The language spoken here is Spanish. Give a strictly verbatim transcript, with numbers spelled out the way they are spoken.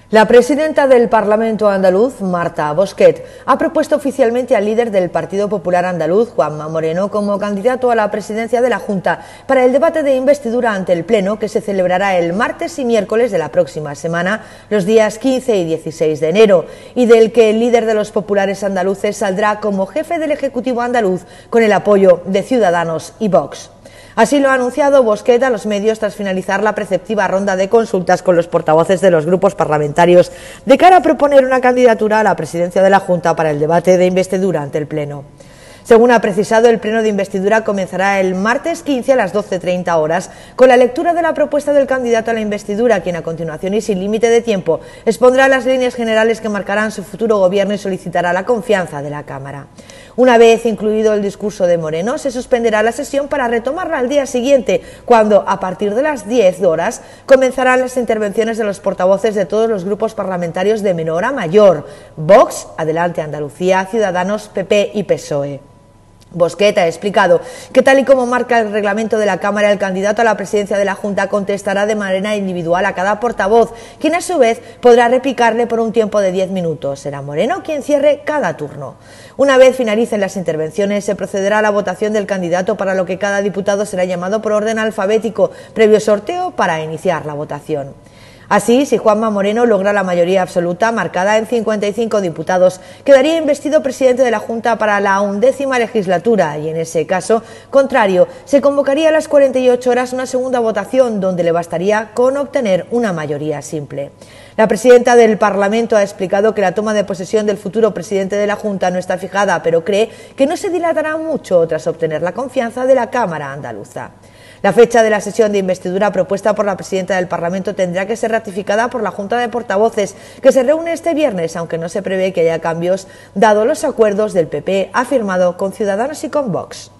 La presidenta del Parlamento andaluz, Marta Bosquet, ha propuesto oficialmente al líder del Partido Popular andaluz, Juanma Moreno, como candidato a la presidencia de la Junta para el debate de investidura ante el Pleno, que se celebrará el martes y miércoles de la próxima semana, los días quince y dieciséis de enero, y del que el líder de los populares andaluces saldrá como jefe del Ejecutivo andaluz con el apoyo de Ciudadanos y Vox. Así lo ha anunciado Bosquet a los medios tras finalizar la preceptiva ronda de consultas con los portavoces de los grupos parlamentarios de cara a proponer una candidatura a la presidencia de la Junta para el debate de investidura ante el Pleno. Según ha precisado, el pleno de investidura comenzará el martes quince a las doce treinta horas con la lectura de la propuesta del candidato a la investidura, quien a continuación y sin límite de tiempo expondrá las líneas generales que marcarán su futuro gobierno y solicitará la confianza de la Cámara. Una vez incluido el discurso de Moreno, se suspenderá la sesión para retomarla al día siguiente, cuando a partir de las diez horas comenzarán las intervenciones de los portavoces de todos los grupos parlamentarios de menor a mayor: Vox, Adelante Andalucía, Ciudadanos, P P y P S O E. Bosquet ha explicado que, tal y como marca el reglamento de la Cámara, el candidato a la presidencia de la Junta contestará de manera individual a cada portavoz, quien a su vez podrá replicarle por un tiempo de diez minutos. Será Moreno quien cierre cada turno. Una vez finalicen las intervenciones, se procederá a la votación del candidato, para lo que cada diputado será llamado por orden alfabético, previo sorteo para iniciar la votación. Así, si Juanma Moreno logra la mayoría absoluta, marcada en cincuenta y cinco diputados, quedaría investido presidente de la Junta para la undécima legislatura y, en ese caso contrario, se convocaría a las cuarenta y ocho horas una segunda votación, donde le bastaría con obtener una mayoría simple. La presidenta del Parlamento ha explicado que la toma de posesión del futuro presidente de la Junta no está fijada, pero cree que no se dilatará mucho tras obtener la confianza de la Cámara andaluza. La fecha de la sesión de investidura propuesta por la presidenta del Parlamento tendrá que ser ratificada por la Junta de Portavoces, que se reúne este viernes, aunque no se prevé que haya cambios, dado los acuerdos del P P ha firmado con Ciudadanos y con Vox.